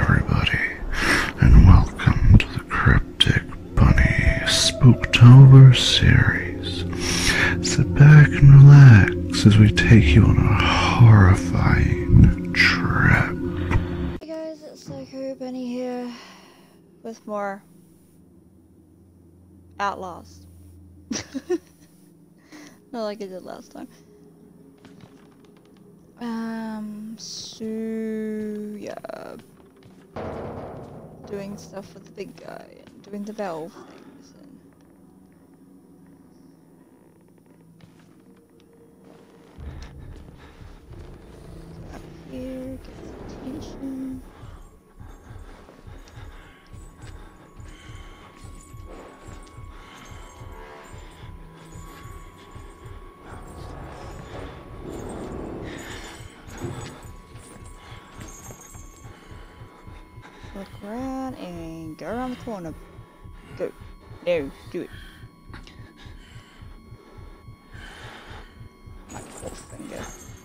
everybody, and welcome to the Cryptic Bunny Spooktober series. Sit back and relax as we take you on a horrifying trip. Hey guys, it's Psycho Bunny here with more Outlast. Not like I did last time. So yeah, doing stuff with the big guy and doing the valve things and up here, get his attention. Look around and go around the corner. Go. No, do it. My poor finger.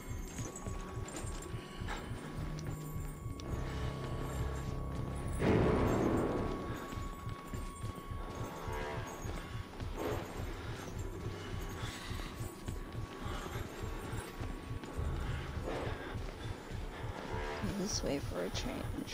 Go this way for a change.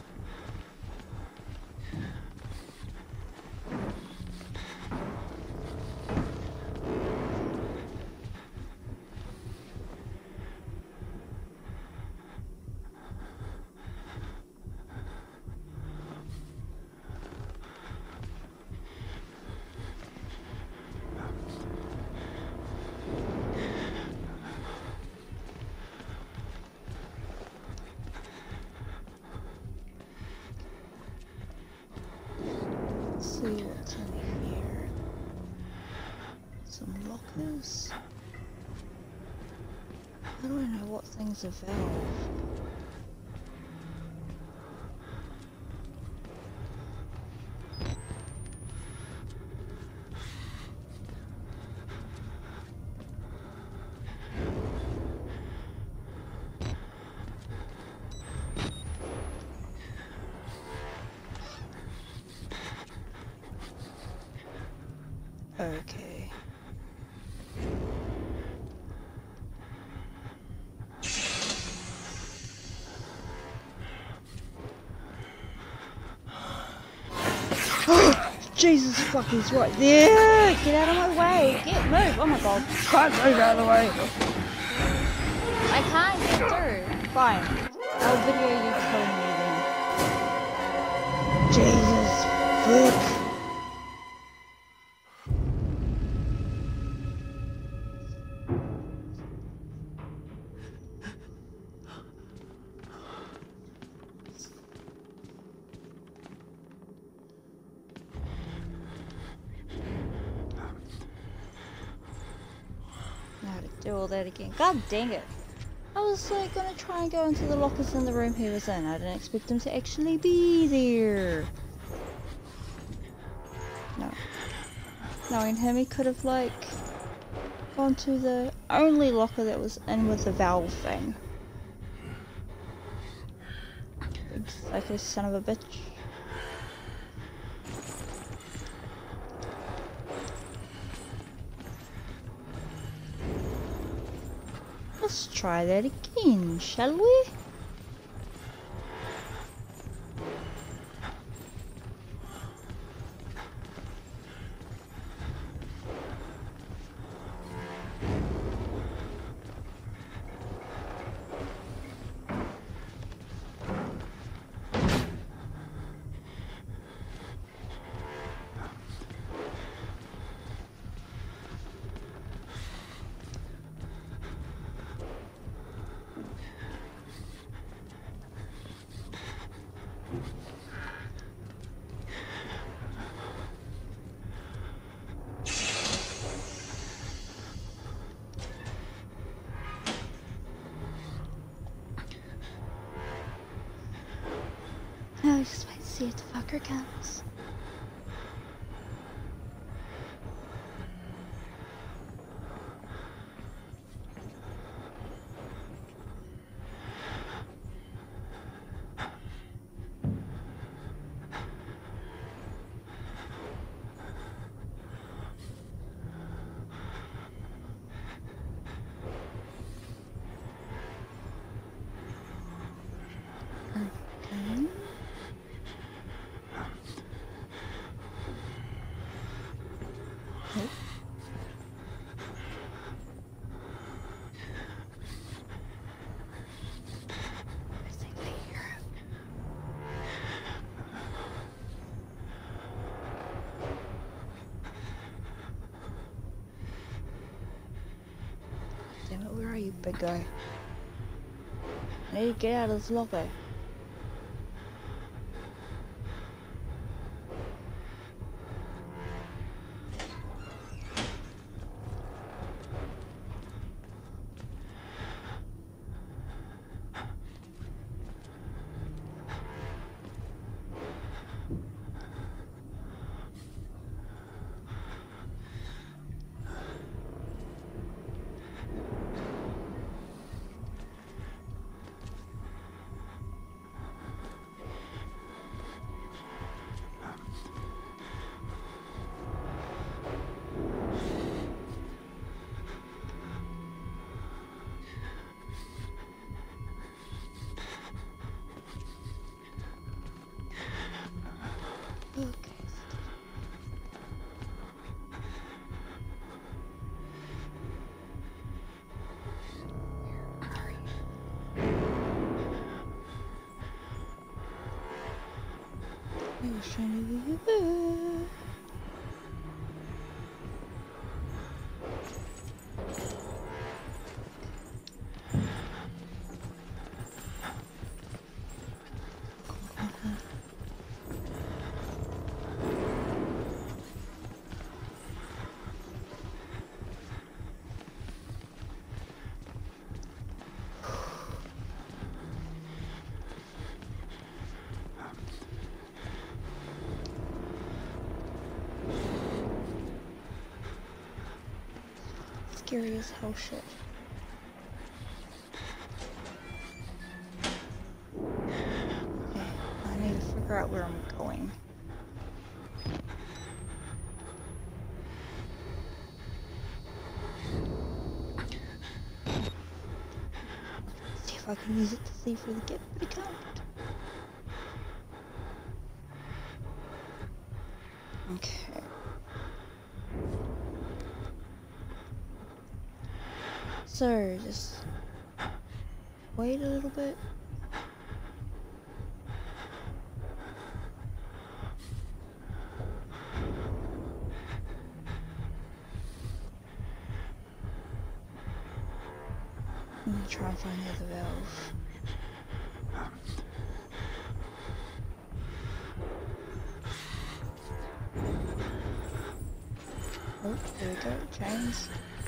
See what's in here. Some lockers. I don't know what thing's a valve. Okay. Jesus fucking right there! Get out of my way! Move! Oh my god! Can't move out of the way! I can't get through! Fine. I'll video you killing me then. Jesus fuck! Do all that again. God dang it. I was like gonna try and go into the lockers in the room he was in. I didn't expect him to actually be there. No. Knowing him, he could have like gone to the only locker that was in with the valve thing. Big psycho son of a bitch. Let's try that again, shall we? No, just wait to see if the fucker comes. you big guy. I need to get out of this locker. Okay. I was trying to... Scary as hell shit. Okay, I need to figure out where I'm going. See if I can use it to see where the get account. Okay. So, just wait a little bit. I'm gonna try and find the other valve. Oh, there we go, chains.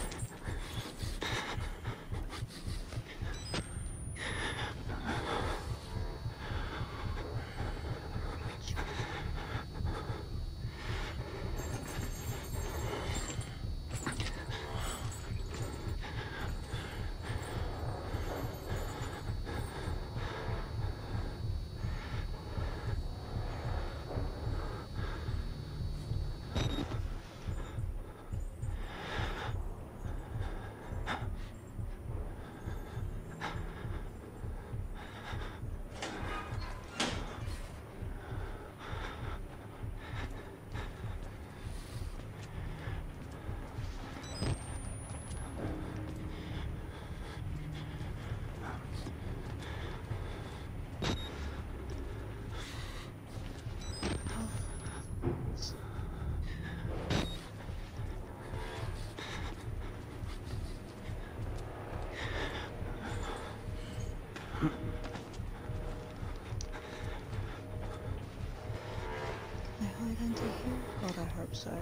Can I hide under here? God, I hope so.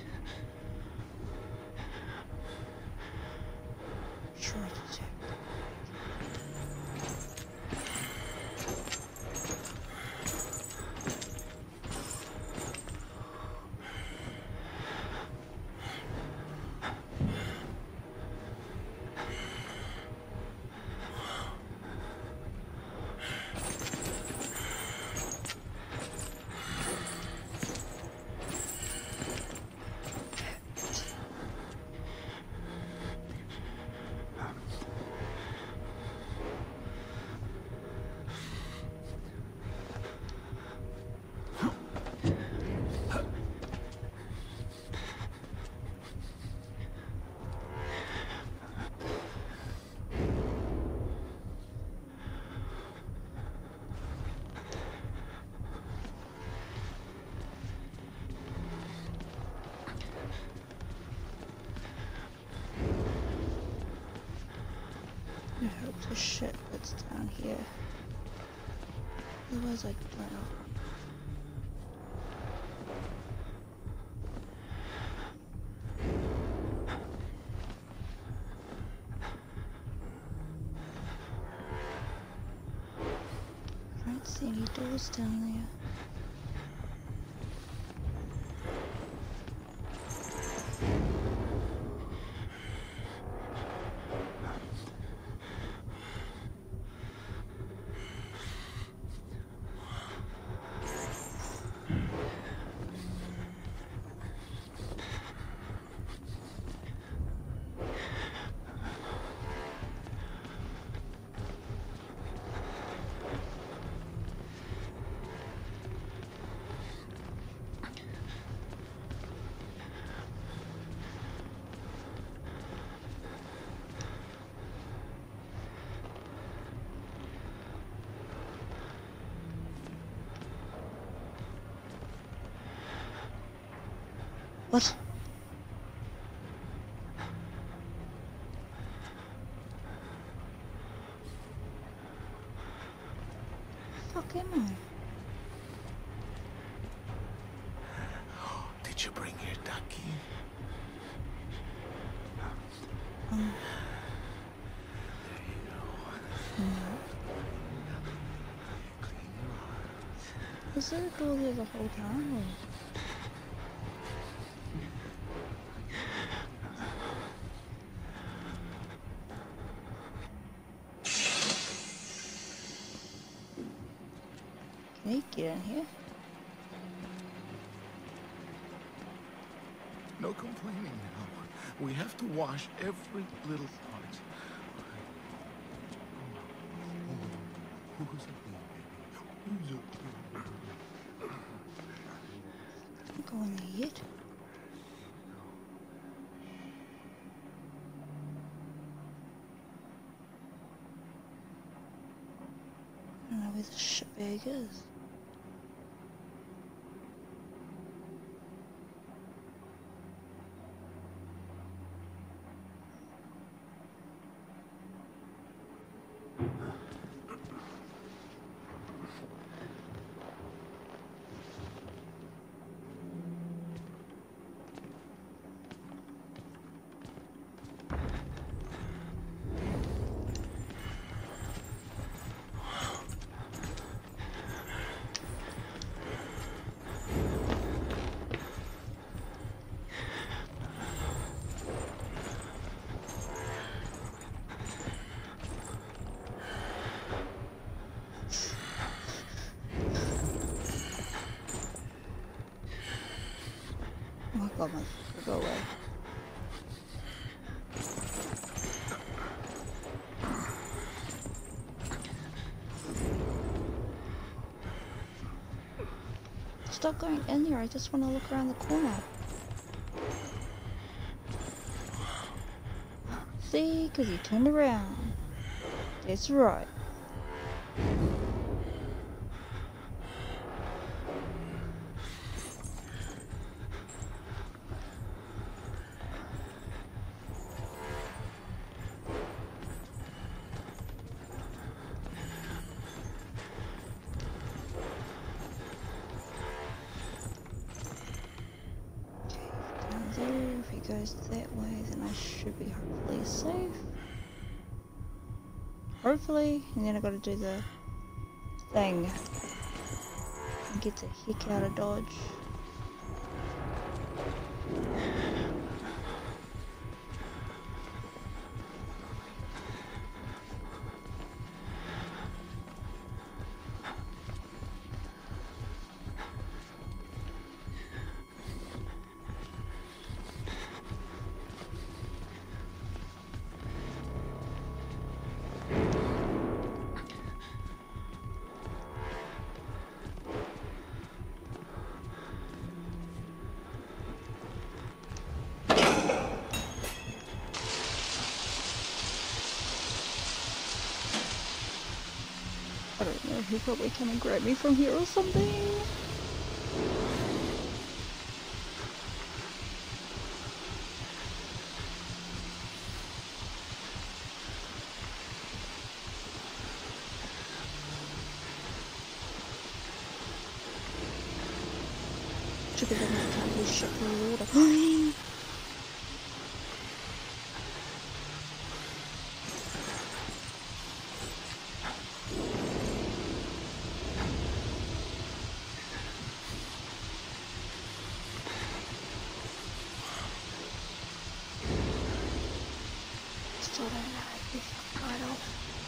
Try to check. the shit that's down here. Otherwise I drown. I don't see any doors down there. What? Fuck am I? Did you bring your ducky? There you go. Clean your eyes. Was there a door there the whole time? Or? Can you get in here? No complaining now. We have to wash every little part. Who's it? Can't go in there yet. I don't know where the shitbag is. Oh my god, motherfucker, go away. Stop going in there, I just want to look around the corner. See, because he turned around. That's right. If he goes that way, then I should be hopefully safe. Hopefully, and then I gotta do the thing and get the heck out of Dodge. I don't know, he'll probably come and grab me from here or something. stupid thing that can't do shit through the water. Still don't know how to be fucking right off.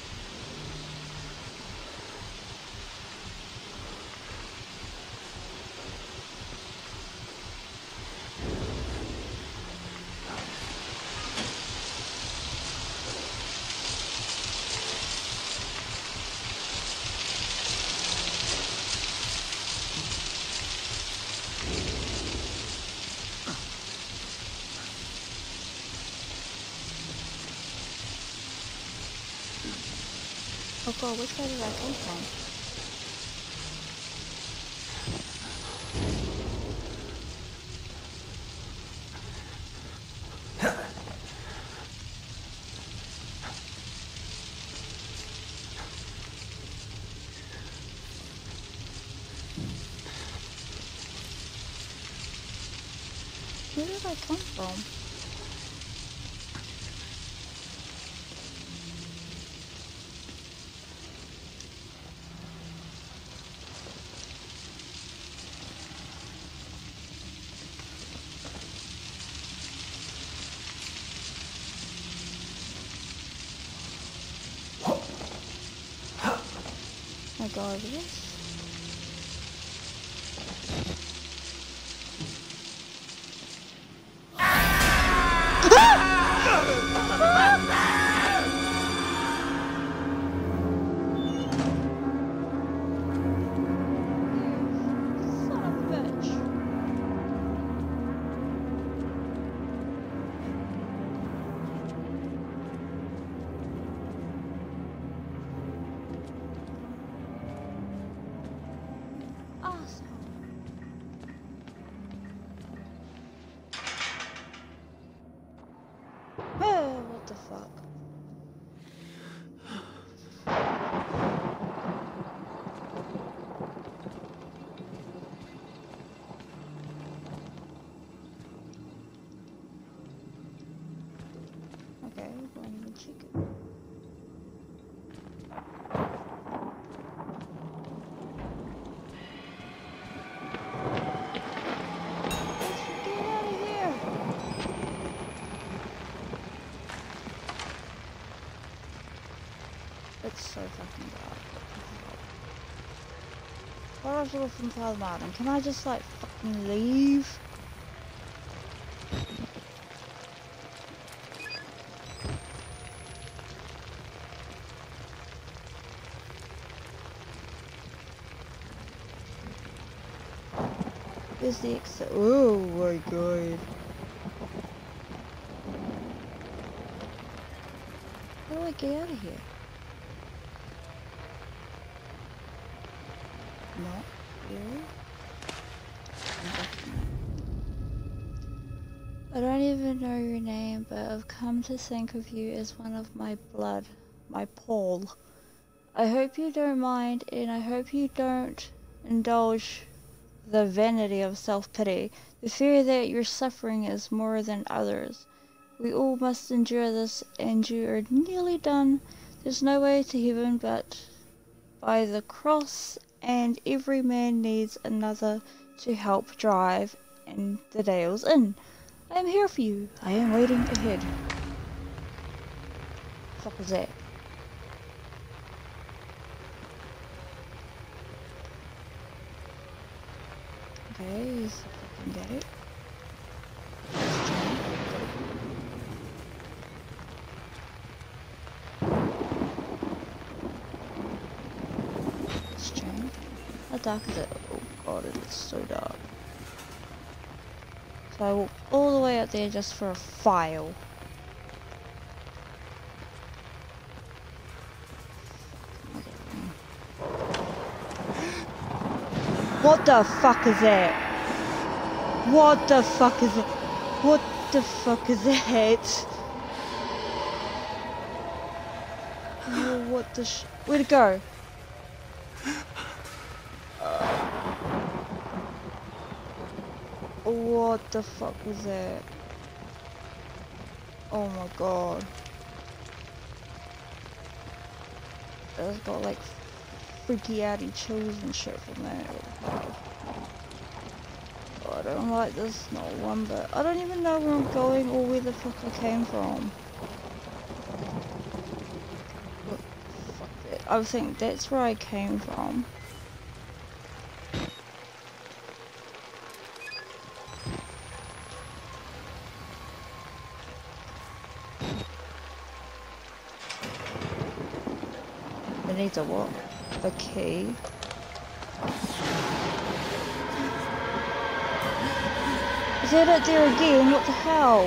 Oh god, which way did I come from? Where did I come from? I go over this. Son of a bitch. Awesome. Oh, what the fuck? Okay, won't even check it. Get out of here! It's so fucking dark. Why do I have to go from Cloud Mountain? Can I just like fucking leave? Where's the exit? Oh my god. How do I get out of here? Not really. I don't even know your name, but I've come to think of you as one of my blood, my Paul. I hope you don't mind, and I hope you don't indulge the vanity of self-pity, the fear that your suffering is more than others. We all must endure this, and you are nearly done. There's no way to heaven but by the cross, and every man needs another to help drive in the Dales Inn. I am here for you. I am waiting ahead. The fuck is that? Okay, he's fucking got it. Strange. How dark is it? Oh god, it's so dark. So I walked all the way up there just for a file. What the fuck is that? What the fuck is it? What the fuck is that? Oh, what the where'd it go? What the fuck was that? Oh my god. That's got like freaky outy chills and shit from that. Oh, I don't like this, not one bit. I don't even know where I'm going or where the fuck I came from. What the fuck? I think that's where I came from. It needs a what? A key. Is that it there again? What the hell?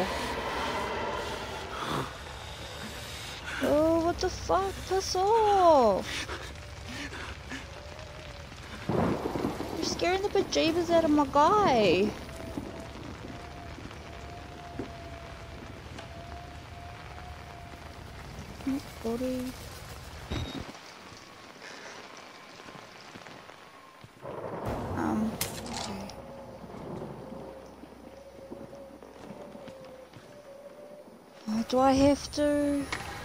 Oh, what the fuck? Piss off! You're scaring the bejeebers out of my guy. Body. Okay. Oh, do I have to?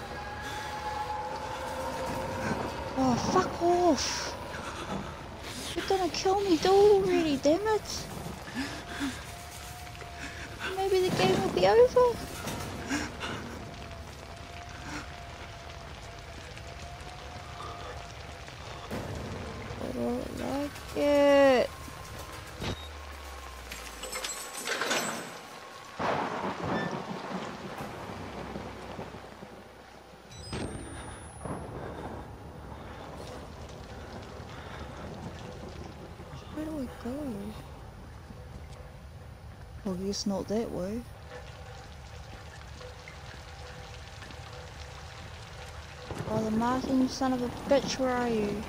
Oh, fuck off! You're gonna kill me, do already, damn it! Maybe the game will be over? I don't like it. Where do I go? Well, I guess not that way. Oh, the Martin, you son of a bitch, where are you?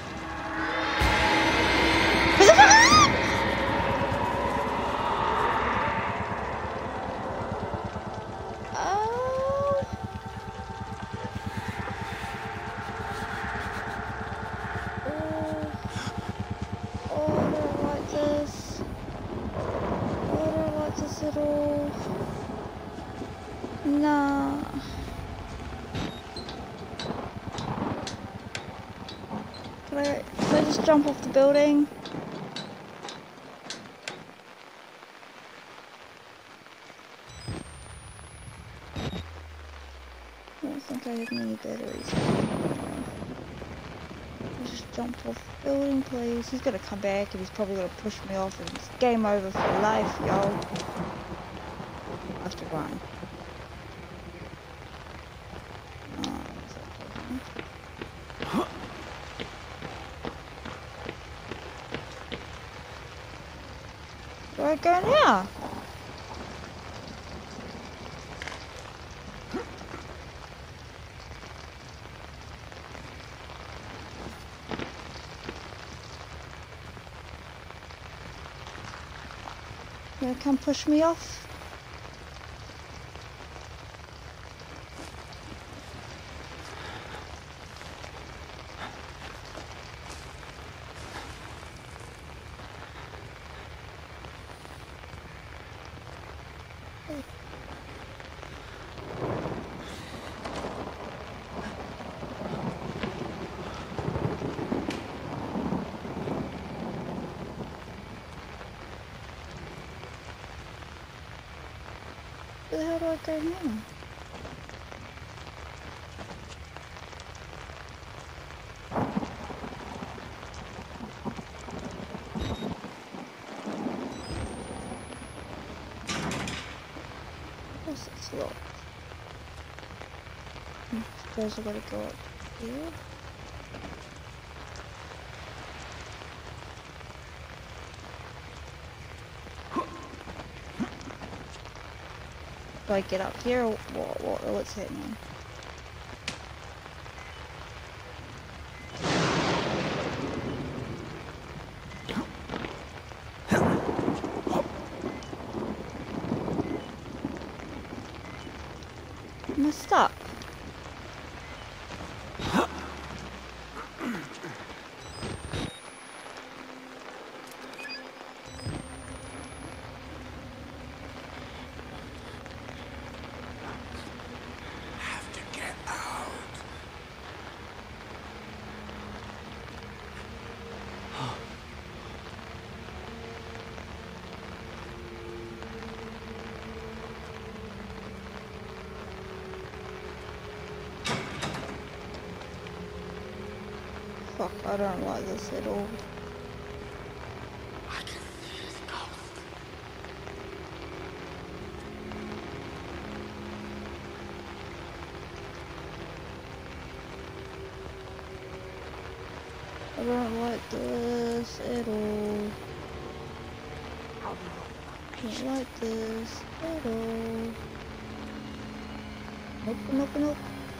At all. Nah. Can I just jump off the building? I don't think I have many batteries. Just jump off the building, please. He's gonna come back and he's probably gonna push me off and it's game over for life, y'all. I have to run. Where do I go now? You gonna come push me off? Where the hell do I go now? Yes, it's locked. I suppose I gotta go up here. Do I get up here or what's happening? Am I stuck? Fuck, I don't like this at all. I can see his ghost. I don't like this at all. I don't like this at all. Nope, nope, nope.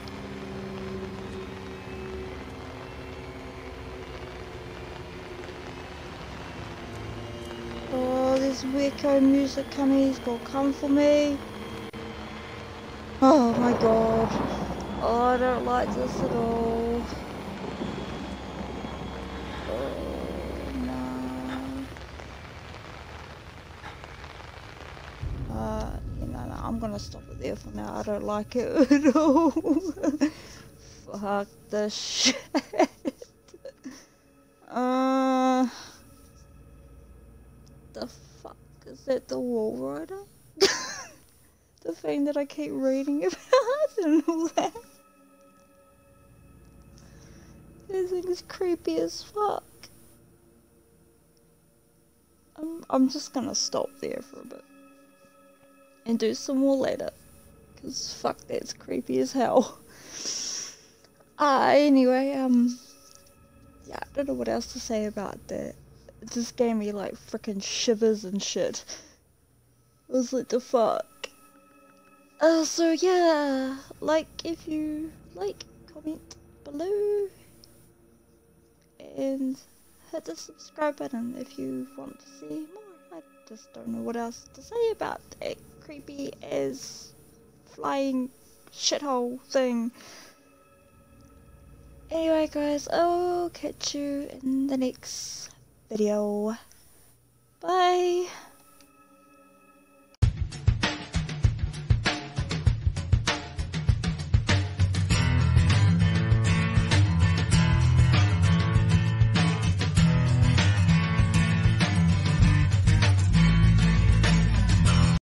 Oh, this weirdo music coming, he's gonna come for me. Oh my god. Oh, I don't like this at all. Oh no. You know, no, I'm gonna stop it there for now. I don't like it at all. Fuck this shit. The fuck is that? The wall rider? The thing that I keep reading about and all that. This thing is creepy as fuck. I'm just gonna stop there for a bit and do some more later, cause fuck, that's creepy as hell. Anyway, yeah, I don't know what else to say about that. It just gave me like freaking shivers and shit. I was like, the fuck. So yeah, like if you like, comment below, and hit the subscribe button if you want to see more. I just don't know what else to say about that creepy as flying shithole thing. Anyway guys, I'll catch you in the next video.